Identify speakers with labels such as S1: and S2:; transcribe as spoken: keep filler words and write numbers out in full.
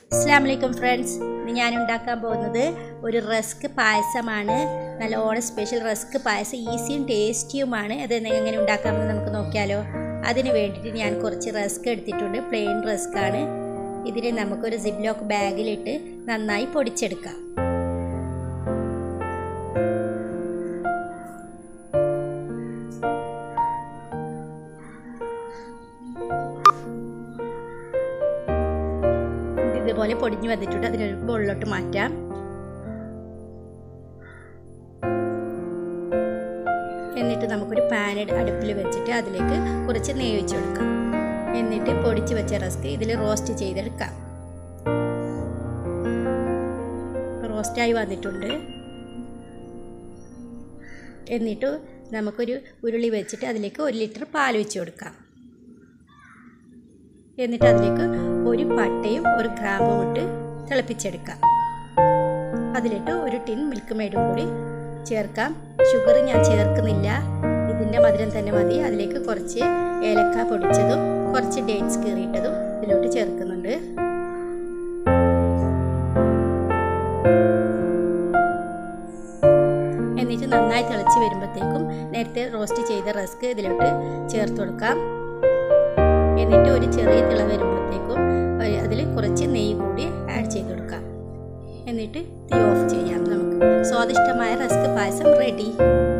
S1: അസ്സലാമലൈക്കും ഫ്രണ്ട്സ്, ഇന്ന് ഞാൻ ഉണ്ടാക്കാൻ പോകുന്നത് ഒരു റസ്ക് പായസമാണ്. നല്ല ഓണം സ്പെഷ്യൽ റസ്ക് പായസം, ഈസിയും ടേസ്റ്റിയുമാണ്. അത് എങ്ങനെ ഉണ്ടാക്കാമെന്ന് നമുക്ക് നോക്കിയാലോ. അതിന് വേണ്ടിയിട്ട് ഞാൻ കുറച്ച് റസ്ക് എടുത്തിട്ടുണ്ട്. പ്ലെയിൻ റസ്ക് ആണ്. ഇതിനെ നമുക്കൊരു സിപ്ലോക്ക് ബാഗിലിട്ട് നന്നായി പൊടിച്ചെടുക്കാം. ഇതുപോലെ പൊടിഞ്ഞു വന്നിട്ടുണ്ട്. അതിനൊരു ബോളിലോട്ട് മാറ്റാം. എന്നിട്ട് നമുക്കൊരു പാൻ അടുപ്പിൽ വെച്ചിട്ട് അതിലേക്ക് കുറച്ച് നെയ്യ് ഒഴിച്ച് കൊടുക്കാം. എന്നിട്ട് പൊടിച്ച് വെച്ച റസ്ക് ഇതിൽ റോസ്റ്റ് ചെയ്തെടുക്കാം. റോസ്റ്റായി വന്നിട്ടുണ്ട്. എന്നിട്ട് നമുക്കൊരു ഉരുളി വെച്ചിട്ട് അതിലേക്ക് ഒരു ലിറ്റർ പാൽ ഒഴിച്ച് കൊടുക്കാം. എന്നിട്ട് അതിലേക്ക് ഒരു പട്ടയും ഒരു ഗ്രാമ്പും ഇട്ട് തിളപ്പിച്ചെടുക്കാം. അതിലിട്ട് ഒരു ടിൻ മിൽക്ക് മെയ്ഡും കൂടി ചേർക്കാം. ഷുഗർ ഞാൻ ചേർക്കുന്നില്ല, ഇതിൻ്റെ മധുരം തന്നെ മതി. അതിലേക്ക് കുറച്ച് ഏലക്ക പൊടിച്ചതും കുറച്ച് ഡേറ്റ്സ് കീറിയിട്ടതും ഇതിലോട്ട് ചേർക്കുന്നുണ്ട്. എന്നിട്ട് നന്നായി തിളച്ച് വരുമ്പോഴത്തേക്കും നേരത്തെ റോസ്റ്റ് ചെയ്ത റസ്ക് ഇതിലോട്ട് ചേർത്ത് കൊടുക്കാം. എന്നിട്ട് ഒരു ചെറിയ തിള വരുമ്പോഴത്തേക്കും അതിൽ കുറച്ച് നെയ്യ് കൂടി ആഡ് ചെയ്ത് കൊടുക്കാം. എന്നിട്ട് തീ ഓഫ് ചെയ്യാം. നമുക്ക് സ്വാദിഷ്ടമായ റസ്ക് പായസം റെഡി.